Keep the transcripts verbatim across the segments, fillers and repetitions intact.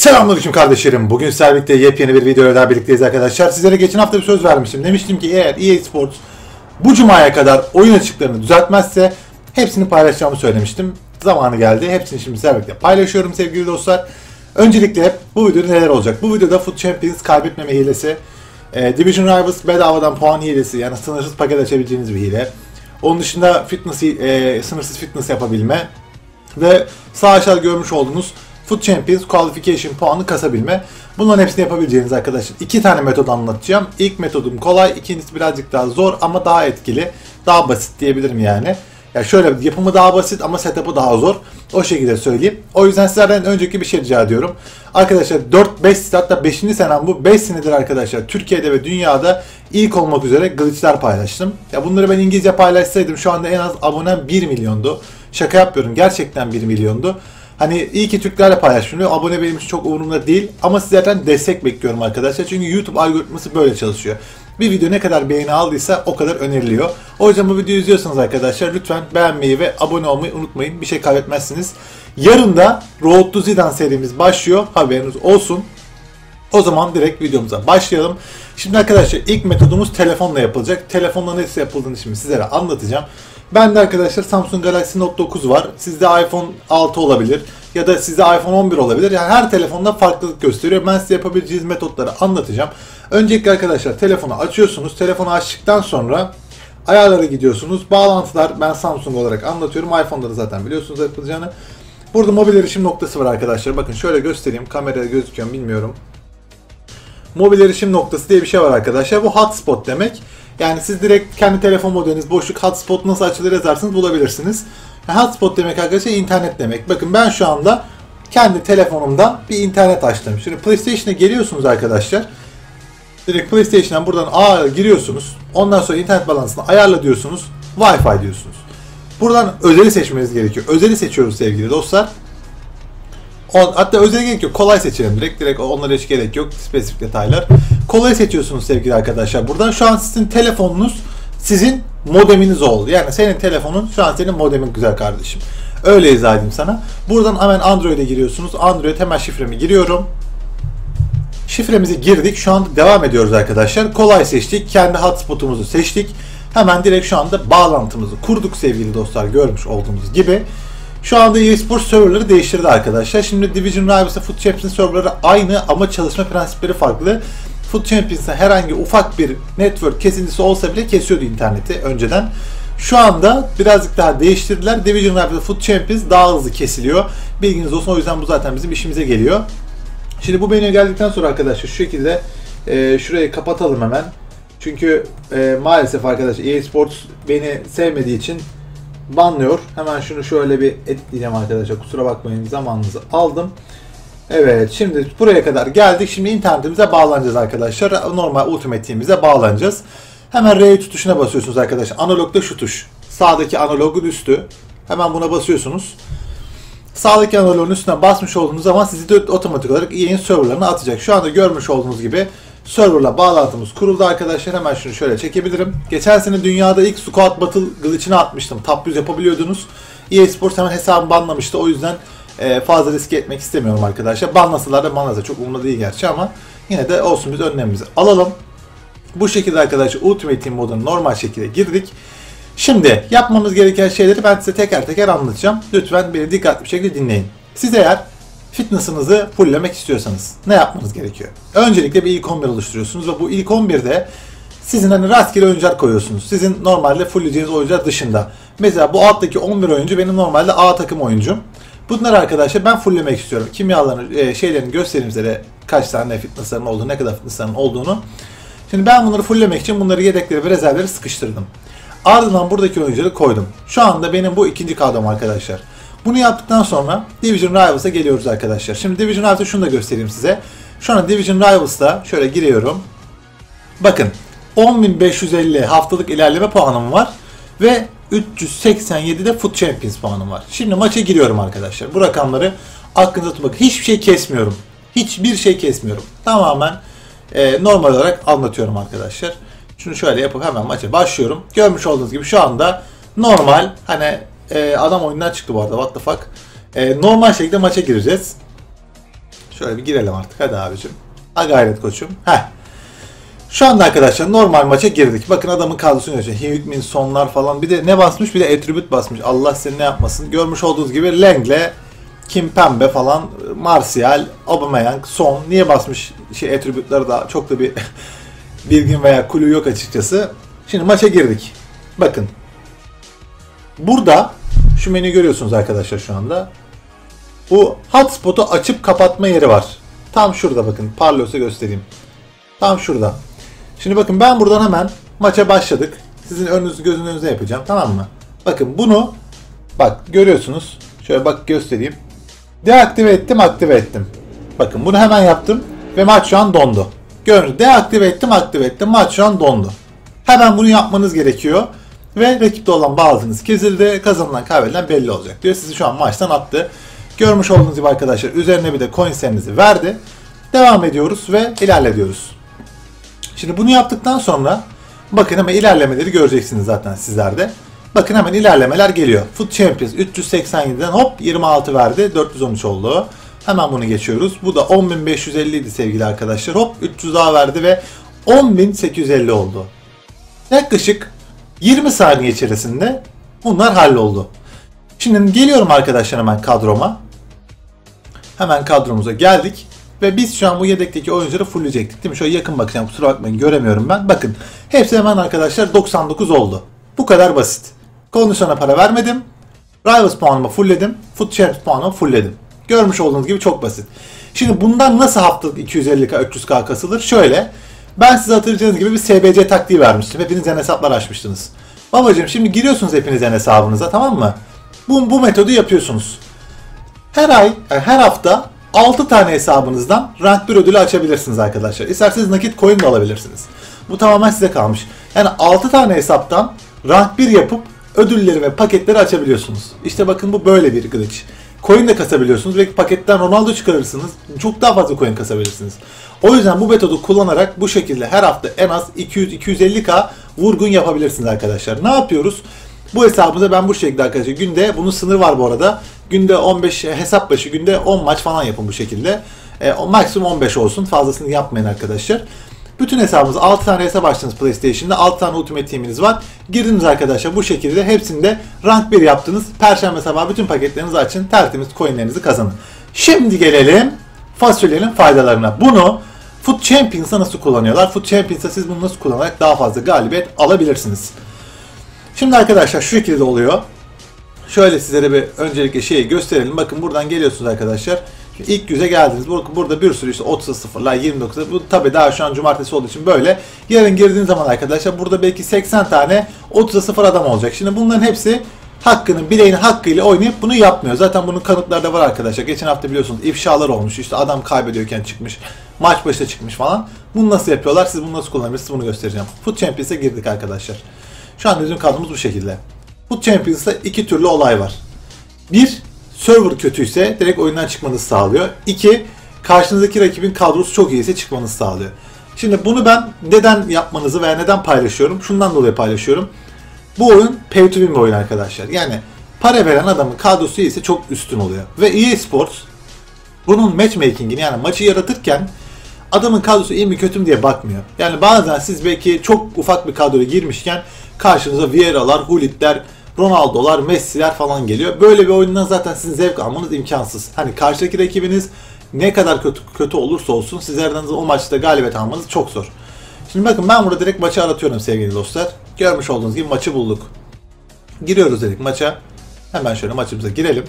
Selamünaleyküm kardeşlerim. Bugün sizlerle birlikte yepyeni bir videoyla daha birlikteyiz arkadaşlar. Sizlere geçen hafta bir söz vermiştim. Demiştim ki eğer E A Sports bu cumaya kadar oyun açıklarını düzeltmezse hepsini paylaşacağımı söylemiştim. Zamanı geldi. Hepsini şimdi sizlerle birlikte paylaşıyorum sevgili dostlar. Öncelikle bu videoda neler olacak? Bu videoda Foot Champions kaybetmeme hilesi, e, Division Rivals bedavadan puan hilesi, yani sınırsız paket açabileceğiniz bir hile. Onun dışında fitness, e, sınırsız fitness yapabilme ve sağ aşağıda görmüş olduğunuz Foot Champions Qualification puanı kasabilme. Bunların hepsini yapabileceğiniz arkadaşlar. İki tane metod anlatacağım. İlk metodum kolay, ikincisi birazcık daha zor ama daha etkili, daha basit diyebilirim yani. Ya şöyle, yapımı daha basit ama setup'ı daha zor. O şekilde söyleyeyim. O yüzden sizlerden önceki bir şey rica ediyorum. Arkadaşlar dört beş hatta beşinci senem bu. beş senedir arkadaşlar Türkiye'de ve dünyada ilk olmak üzere glitchler paylaştım. Ya bunları ben İngilizce paylaşsaydım şu anda en az abonem bir milyondu. Şaka yapmıyorum, gerçekten bir milyondu. Hani iyi ki Türklerle paylaşmıyor. Abone benim için çok umurumda değil. Ama sizlerden destek bekliyorum arkadaşlar. Çünkü YouTube algoritması böyle çalışıyor. Bir video ne kadar beğeni aldıysa o kadar öneriliyor. O yüzden bu videoyu izliyorsanız arkadaşlar lütfen beğenmeyi ve abone olmayı unutmayın. Bir şey kaybetmezsiniz. Yarın da Road to Zidane serimiz başlıyor. Haberiniz olsun. O zaman direkt videomuza başlayalım. Şimdi arkadaşlar ilk metodumuz telefonla yapılacak. Telefonla nasıl yapıldığını şimdi sizlere anlatacağım. Bende arkadaşlar Samsung Galaxy Note dokuz var. Sizde iPhone altı olabilir. Ya da sizde iPhone on bir olabilir. Yani her telefonda farklılık gösteriyor. Ben size yapabileceğiniz metotları anlatacağım. Öncelikle arkadaşlar telefonu açıyorsunuz. Telefonu açtıktan sonra ayarlara gidiyorsunuz. Bağlantılar, ben Samsung olarak anlatıyorum. iPhone'da da zaten biliyorsunuz yapılacağını. Burada mobil erişim noktası var arkadaşlar. Bakın şöyle göstereyim. Kamerada gözüküyor mu bilmiyorum. Mobil erişim noktası diye bir şey var arkadaşlar. Bu hotspot demek. Yani siz direkt kendi telefon modeliniz boşluk hotspot nasıl açılır yazarsınız bulabilirsiniz. Hotspot demek arkadaşlar internet demek. Bakın ben şu anda kendi telefonumdan bir internet açtım. Şimdi PlayStation'a geliyorsunuz arkadaşlar. Direkt PlayStation'dan buradan A giriyorsunuz. Ondan sonra internet balansını ayarla diyorsunuz. Wi-Fi diyorsunuz. Buradan özeli seçmeniz gerekiyor. Özeli seçiyoruz sevgili dostlar. O, hatta özele gerek yok. Kolay seçelim direkt. Direkt onlara hiç gerek yok. Spesifik detaylar. Kolay seçiyorsunuz sevgili arkadaşlar. Buradan şu an sizin telefonunuz sizin modeminiz oldu. Yani senin telefonun şu an senin modemin güzel kardeşim. Öyle izah edeyim sana. Buradan hemen Android'e giriyorsunuz. Android hemen şifremi giriyorum. Şifremizi girdik. Şu anda devam ediyoruz arkadaşlar. Kolay seçtik. Kendi hotspotumuzu seçtik. Hemen direkt şu anda bağlantımızı kurduk sevgili dostlar. Görmüş olduğunuz gibi. Şu anda E A Sports serverları değiştirdi arkadaşlar. Şimdi Division Rivals'la Foot Champions serverları aynı ama çalışma prensipleri farklı. Foot Champions'a herhangi ufak bir network kesintisi olsa bile kesiyordu interneti önceden. Şu anda birazcık daha değiştirdiler. Division Rivals'la Foot Champions daha hızlı kesiliyor. Bilginiz olsun, o yüzden bu zaten bizim işimize geliyor. Şimdi bu menüye geldikten sonra arkadaşlar şu şekilde e, şurayı kapatalım hemen. Çünkü e, maalesef arkadaşlar E A Sports beni sevmediği için banlıyor. Hemen şunu şöyle bir editleyeceğim arkadaşlar. Kusura bakmayın, zamanınızı aldım. Evet, şimdi buraya kadar geldik. Şimdi internetimize bağlanacağız arkadaşlar. Normal Ultimate Team'imize bağlanacağız. Hemen R üç tuşuna basıyorsunuz arkadaşlar. Analogda şu tuş. Sağdaki analogun üstü. Hemen buna basıyorsunuz. Sağdaki analogun üstüne basmış olduğunuz zaman sizi de otomatik olarak E A'nin serverlarına atacak. Şu anda görmüş olduğunuz gibi serverla bağlantımız kuruldu arkadaşlar. Hemen şunu şöyle çekebilirim. Geçen sene dünyada ilk Squad Battle glitch'ini atmıştım. Top yüz yapabiliyordunuz. E A Sports hemen hesabımı banlamıştı. O yüzden fazla riske etmek istemiyorum arkadaşlar. Banlasalar da banlasa çok umurumda değil gerçi ama yine de olsun, biz önlemimizi alalım. Bu şekilde arkadaşlar Ultimate Team moduna normal şekilde girdik. Şimdi yapmamız gereken şeyleri ben size teker teker anlatacağım. Lütfen beni dikkatli bir şekilde dinleyin. Siz eğer fitness'ınızı fulllemek istiyorsanız ne yapmanız gerekiyor? Öncelikle bir ilk on bir oluşturuyorsunuz ve bu ilk on birde sizin hani rastgele oyuncular koyuyorsunuz. Sizin normalde fullleyeceğiniz oyuncular dışında. Mesela bu alttaki on bir oyuncu benim normalde A takım oyuncum. Bunları arkadaşlar ben fulllemek istiyorum. Kimyaların e, şeylerini göstereyim size, kaç tane fitness'ların olduğunu, ne kadar fitness'ların olduğunu. Şimdi ben bunları fulllemek için bunları yedekleri ve rezervleri sıkıştırdım. Ardından buradaki oyuncuları koydum. Şu anda benim bu ikinci kadrom arkadaşlar. Bunu yaptıktan sonra Division Rivals'a geliyoruz arkadaşlar. Şimdi Division Rivals'a şunu da göstereyim size. Şu an Division Rivals'ta şöyle giriyorum. Bakın on bin beş yüz elli haftalık ilerleme puanım var ve üç yüz seksen yedi de Foot Champions puanım var. Şimdi maça giriyorum arkadaşlar. Bu rakamları aklınızda tutun. Hiçbir şey kesmiyorum. Hiçbir şey kesmiyorum. Tamamen e, normal olarak anlatıyorum arkadaşlar. Şunu şöyle yapıp hemen maça başlıyorum. Görmüş olduğunuz gibi şu anda normal, hani e, adam oyundan çıktı bu arada, what the fuck. E, normal şekilde maça gireceğiz. Şöyle bir girelim artık. Hadi abicim. Ha gayret koçum. Heh. Şu anda arkadaşlar normal maça girdik. Bakın adamın kadrosunu görüyorsunuz. Hugmin sonlar falan. Bir de ne basmış? Bir de attribute basmış. Allah seni ne yapmasın. Görmüş olduğunuz gibi Lengle, Kimpembe falan, Martial, Aubameyang, Son. Niye basmış şey attribute'ları da çok da bir bilgin veya kulü yok açıkçası. Şimdi maça girdik. Bakın. Burada şu menüyü görüyorsunuz arkadaşlar şu anda. Bu hotspot'u açıp kapatma yeri var. Tam şurada bakın. Parlıyorsa göstereyim. Tam şurada. Şimdi bakın ben buradan hemen maça başladık. Sizin önünüzü gözünün önünüze yapacağım. Tamam mı? Bakın bunu bak görüyorsunuz. Şöyle bak göstereyim. Deaktive ettim, aktive ettim. Bakın bunu hemen yaptım ve maç şu an dondu. Gördünüz. Deaktive ettim, aktive ettim. Maç şu an dondu. Hemen bunu yapmanız gerekiyor. Ve rakipte olan bağlantınız kesildi. Kazanılan kaybedilen belli olacak diyor. Sizi şu an maçtan attı. Görmüş olduğunuz gibi arkadaşlar üzerine bir de coinslerinizi verdi. Devam ediyoruz ve ilerliyoruz. Şimdi bunu yaptıktan sonra bakın hemen ilerlemeleri göreceksiniz zaten sizlerde. Bakın hemen ilerlemeler geliyor. Foot Champions üç yüz seksen yediden hop yirmi altı verdi. dört yüz on üç oldu. Hemen bunu geçiyoruz. Bu da on bin beş yüz elli idi sevgili arkadaşlar. Hop üç yüz daha verdi ve on bin sekiz yüz elli oldu. Yaklaşık yirmi saniye içerisinde bunlar halloldu. Şimdi geliyorum arkadaşlar hemen kadroma. Hemen kadromuza geldik. Ve biz şu an bu yedekteki oyuncuları fullleyecektik değil mi? Şöyle yakın bakacağım, kusura bakmayın göremiyorum ben. Bakın hepsi hemen arkadaşlar doksan dokuz oldu. Bu kadar basit. Kondisyona para vermedim. Rivals puanımı fullledim. Foot Champs puanımı fullledim. Görmüş olduğunuz gibi çok basit. Şimdi bundan nasıl haftalık iki yüz elli K üç yüz K kasılır? Şöyle. Ben size hatırlayacağınız gibi bir S B C taktiği vermiştim. Hepiniz en hesaplar açmıştınız. Babacığım şimdi giriyorsunuz hepinizin hesabınıza, tamam mı? Bu, bu metodu yapıyorsunuz. Her ay, her hafta altı tane hesabınızdan rank bir ödülü açabilirsiniz arkadaşlar. İsterseniz nakit coin de alabilirsiniz. Bu tamamen size kalmış. Yani altı tane hesaptan rank bir yapıp ödülleri ve paketleri açabiliyorsunuz. İşte bakın bu böyle bir glitch. Coin de kasabiliyorsunuz. Belki paketten Ronaldo çıkarırsınız. Çok daha fazla coin kasabilirsiniz. O yüzden bu metodu kullanarak bu şekilde her hafta en az iki yüz iki yüz elli K vurgun yapabilirsiniz arkadaşlar. Ne yapıyoruz? Bu hesabımıza ben bu şekilde arkadaşlar günde, bunun sınırı var bu arada. Günde on beş hesap başı günde on maç falan yapın bu şekilde. E, maksimum on beş olsun. Fazlasını yapmayın arkadaşlar. Bütün hesabınız altı tane hesap açtınız PlayStation'da. altı tane Ultimate Team'iniz var. Girdiniz arkadaşlar bu şekilde hepsinde rank bir yaptınız. Perşembe sabahı bütün paketlerinizi açın. Tertemiz coinlerinizi kazanın. Şimdi gelelim fasulyenin faydalarına. Bunu Foot Champions'a nasıl kullanıyorlar? Foot Champions'a siz bunu nasıl kullanarak daha fazla galibiyet alabilirsiniz? Şimdi arkadaşlar şu şekilde oluyor. Şöyle sizlere bir öncelikle şeyi gösterelim. Bakın buradan geliyorsunuz arkadaşlar. Şimdi ilk yüze geldiniz. Burada bir sürü işte otuz sıfırlar, yirmi dokuz. Bu tabii daha şu an cumartesi olduğu için böyle. Yarın girdiğiniz zaman arkadaşlar burada belki seksen tane otuz sıfır adam olacak. Şimdi bunların hepsi hakkının, bileğinin hakkıyla oynayıp bunu yapmıyor. Zaten bunun kanıtları da var arkadaşlar. Geçen hafta biliyorsunuz ifşalar olmuş. İşte adam kaybediyorken çıkmış. Maç başına çıkmış falan. Bunu nasıl yapıyorlar? Siz bunu nasıl kullanabilirsiniz? Bunu göstereceğim. Foot Champions'a girdik arkadaşlar. Şu an bizim kadromuz bu şekilde. Foot Champions'ta iki türlü olay var. Bir, server kötüyse direkt oyundan çıkmanızı sağlıyor. İki, karşınızdaki rakibin kadrosu çok iyiyse çıkmanızı sağlıyor. Şimdi bunu ben neden yapmanızı veya neden paylaşıyorum? Şundan dolayı paylaşıyorum. Bu oyun pay to win bir oyun arkadaşlar. Yani para veren adamın kadrosu iyiyse çok üstün oluyor. Ve E A Sports bunun matchmaking'ini, yani maçı yaratırken adamın kadrosu iyi mi kötü mü diye bakmıyor. Yani bazen siz belki çok ufak bir kadroya girmişken karşınıza Vieira'lar, Hullit'ler, Ronaldo'lar, Messi'ler falan geliyor. Böyle bir oyundan zaten sizin zevk almanız imkansız. Hani karşıdaki rakibiniz ne kadar kötü kötü olursa olsun sizlerden o maçta galibiyet almanız çok zor. Şimdi bakın ben burada direkt maçı aratıyorum sevgili dostlar. Görmüş olduğunuz gibi maçı bulduk. Giriyoruz dedik maça. Hemen şöyle maçımıza girelim.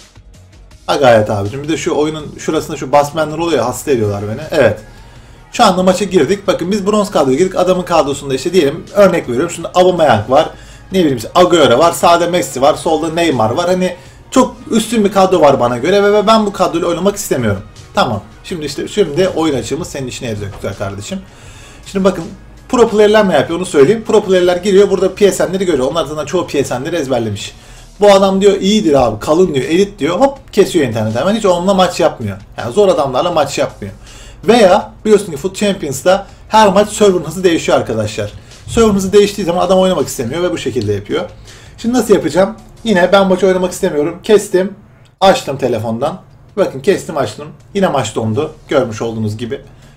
Ha gayet abicim. Bir de şu oyunun şurasında şu basmenler oluyor ya, hasta ediyorlar beni. Evet. Şu anda maça girdik. Bakın biz bronz kadroya girdik. Adamın kadrosunda işte diyelim örnek veriyorum. Şimdi Aubameyang var. Ne bileyim işte Agüero var. Sağda Messi var. Solda Neymar var. Hani çok üstün bir kadro var bana göre ve ben bu kadroyla oynamak istemiyorum. Tamam. Şimdi işte şimdi oyun açığımız senin işine yarayacak güzel kardeşim. Şimdi bakın pro player'ler ne yapıyor onu söyleyeyim. Pro player'ler giriyor. Burada P S N'leri görüyor. Onlar zaten çoğu P S N'leri ezberlemiş. Bu adam diyor iyidir abi, kalın diyor, elit diyor. Hop kesiyor internet hemen. Hiç onunla maç yapmıyor. Yani zor adamlarla maç yapmıyor. Veya biliyorsun ki Foot Champions'da her maç server'ın hızı değişiyor arkadaşlar. Server'ın hızı değiştiği zaman adam oynamak istemiyor ve bu şekilde yapıyor. Şimdi nasıl yapacağım? Yine ben maçı oynamak istemiyorum. Kestim. Açtım telefondan. Bakın kestim açtım. Yine maç dondu. Görmüş olduğunuz gibi.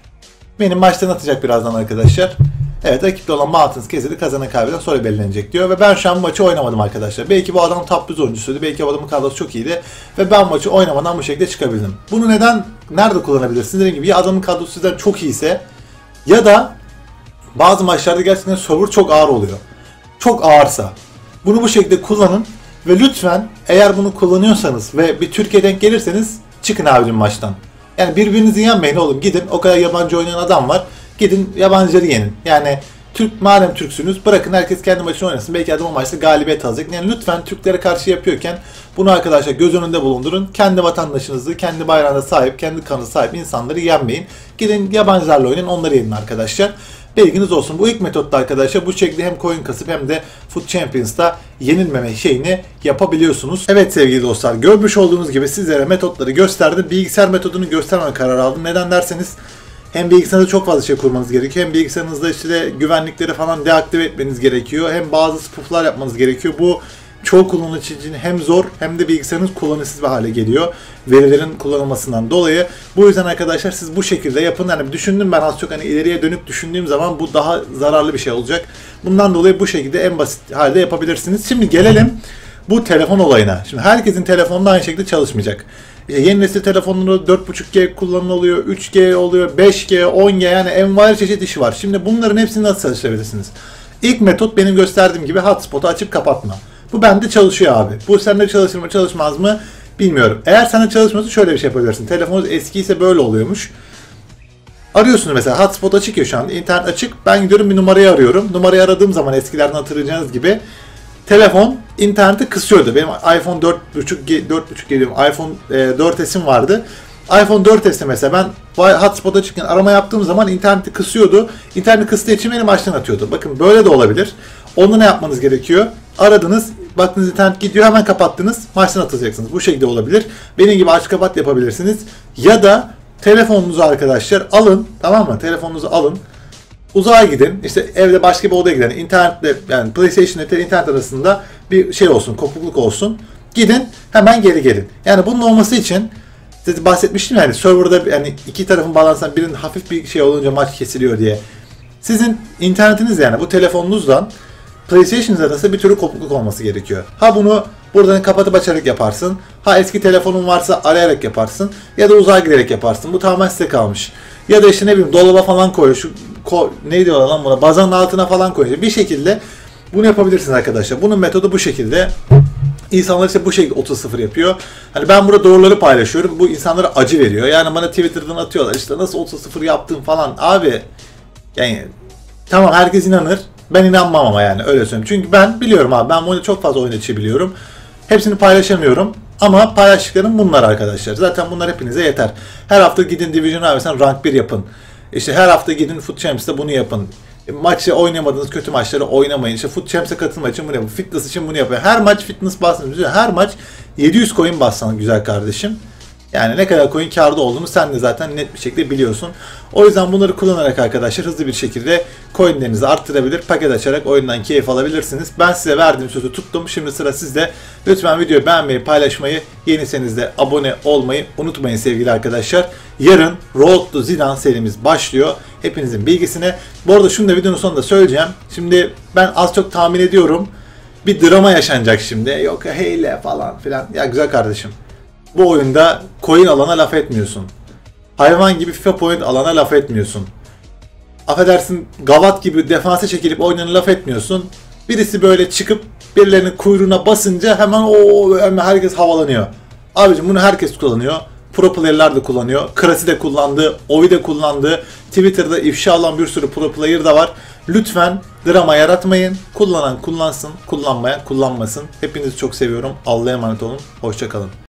Benim maçtan atacak birazdan arkadaşlar. Evet, rakipte olan Mountains kesildi. Kazanan kaybeden sonra belirlenecek diyor. Ve ben şu an bu maçı oynamadım arkadaşlar. Belki bu adam top yüz oyuncusuydu. Belki bu adamın kadrosu çok iyiydi. Ve ben maçı oynamadan bu şekilde çıkabildim. Bunu neden, nerede kullanabilirsiniz? Dediğim gibi ya adamın kadrosu sizden çok iyiyse ya da bazı maçlarda gerçekten server çok ağır oluyor. Çok ağırsa bunu bu şekilde kullanın. Ve lütfen eğer bunu kullanıyorsanız ve bir Türkiye denk gelirseniz çıkın abicim maçtan. Yani birbirinizi yenmeyin oğlum, gidin, o kadar yabancı oynayan adam var. Gidin yabancıları yenin. Yani Türk, madem Türksünüz bırakın herkes kendi maçını oynasın. Belki adam o maçta galibiyet alacak. Yani lütfen Türklere karşı yapıyorken bunu arkadaşlar göz önünde bulundurun. Kendi vatandaşınızı, kendi bayrağına sahip, kendi kanı sahip insanları yenmeyin. Gidin yabancılarla oynayın, onları yenin arkadaşlar. Bilginiz olsun. Bu ilk metotta arkadaşlar bu şekilde hem coin kasıp hem de Foot Champions'ta yenilmeme şeyini yapabiliyorsunuz. Evet sevgili dostlar, görmüş olduğunuz gibi sizlere metotları gösterdim. Bilgisayar metodunu göstermeme kararı aldım. Neden derseniz hem bilgisayarınızda çok fazla şey kurmanız gerekiyor. Hem bilgisayarınızda işte güvenlikleri falan deaktive etmeniz gerekiyor. Hem bazı spooflar yapmanız gerekiyor. Bu çoğu kullanıcı için hem zor hem de bilgisayarınız kullanışsız bir hale geliyor. Verilerin kullanılmasından dolayı. Bu yüzden arkadaşlar siz bu şekilde yapın. Hani düşündüm ben az çok, hani ileriye dönüp düşündüğüm zaman bu daha zararlı bir şey olacak. Bundan dolayı bu şekilde en basit halde yapabilirsiniz. Şimdi gelelim bu telefon olayına. Şimdi herkesin telefonda aynı şekilde çalışmayacak. İşte yeni nesil telefonları dört buçuk G kullanılıyor, üç G oluyor, beş G, on G, yani envai çeşit işi var. Şimdi bunların hepsini nasıl çalıştırabilirsiniz? İlk metot benim gösterdiğim gibi hotspot'u açıp kapatma. Bu bende çalışıyor abi. Bu sende çalışır mı çalışmaz mı bilmiyorum. Eğer sende çalışmıyorsa şöyle bir şey yapabilirsin. Telefonunuz eskiyse böyle oluyormuş. Arıyorsunuz mesela, hotspot açık ya şu an, internet açık. Ben gidiyorum bir numarayı arıyorum. Numarayı aradığım zaman eskilerden hatırlayacağınız gibi telefon interneti kısıyordu. Benim iPhone dört buçuk G, dört buçuk G diyorum, iPhone e, dört S'im vardı. iPhone dört S'te mesela ben hotspot'a çıkken arama yaptığım zaman interneti kısıyordu. İnterneti kıstığı için beni maçtan atıyordu. Bakın böyle de olabilir. Onu ne yapmanız gerekiyor? Aradınız, baktınız internet gidiyor, hemen kapattınız, maçtan atacaksınız. Bu şekilde olabilir. Benim gibi aç kapat yapabilirsiniz. Ya da telefonunuzu arkadaşlar alın, tamam mı? Telefonunuzu alın. Uzağa gidin. İşte evde başka bir odaya gidin. İnternetle, yani PlayStation ile internet arasında bir şey olsun, kopukluk olsun. Gidin, hemen geri gelin. Yani bunun olması için size bahsetmiştim yani serverda, yani iki tarafın bağlansın, birinin hafif bir şey olunca maç kesiliyor diye. Sizin internetiniz, yani bu telefonunuzdan PlayStation arasında bir türlü kopukluk olması gerekiyor. Ha bunu buradan kapatıp açarak yaparsın. Ha eski telefonun varsa arayarak yaparsın. Ya da uzağa giderek yaparsın. Bu tamamen size kalmış. Ya da işte ne bileyim dolaba falan koy. Şu ko, ne diyorlar lan buna? Bazanın altına falan koy. Bir şekilde bunu yapabilirsiniz arkadaşlar. Bunun metodu bu şekilde. İnsanlar işte bu şekilde otuz sıfır yapıyor. Hani ben burada doğruları paylaşıyorum. Bu insanlara acı veriyor. Yani bana Twitter'dan atıyorlar. İşte nasıl otuz sıfır yaptım falan. Abi yani tamam, herkes inanır. Ben inanmam ama, yani öyle söyleyeyim. Çünkü ben biliyorum abi. Ben oyunu çok fazla oynayıcı biliyorum. Hepsini paylaşamıyorum. Ama paylaştıklarım bunlar arkadaşlar. Zaten bunlar hepinize yeter. Her hafta gidin Division abisinden rank bir yapın. İşte her hafta gidin Foot Champions'ta bunu yapın. Maçı oynamadığınız kötü maçları oynamayın. İşte Foot Champions'a katılmak için bunu yapın. Fitness için bunu yapın. Her maç fitness bassanız, her maç yedi yüz coin bassan güzel kardeşim. Yani ne kadar coin kârda olduğunu sen de zaten net bir şekilde biliyorsun. O yüzden bunları kullanarak arkadaşlar hızlı bir şekilde coinlerinizi arttırabilir, paket açarak oyundan keyif alabilirsiniz. Ben size verdiğim sözü tuttum. Şimdi sıra sizde. Lütfen videoyu beğenmeyi, paylaşmayı, yeniyseniz de abone olmayı unutmayın sevgili arkadaşlar. Yarın Road to Zidane serimiz başlıyor. Hepinizin bilgisine. Bu arada şunu da videonun sonunda söyleyeceğim. Şimdi ben az çok tahmin ediyorum. Bir drama yaşanacak şimdi. Yok heyle falan filan. Ya güzel kardeşim. Bu oyunda coin alana laf etmiyorsun. Hayvan gibi FIFA point alana laf etmiyorsun. Affedersin, gavat gibi defansa çekilip oynana laf etmiyorsun. Birisi böyle çıkıp birilerinin kuyruğuna basınca hemen o herkes havalanıyor. Abicim bunu herkes kullanıyor. Pro player'lar da kullanıyor. Krasi de kullandı, Ovi de kullandı. Twitter'da ifşa alan bir sürü pro player da var. Lütfen drama yaratmayın. Kullanan kullansın, kullanmayan kullanmasın. Hepinizi çok seviyorum. Allah'a emanet olun. Hoşça kalın.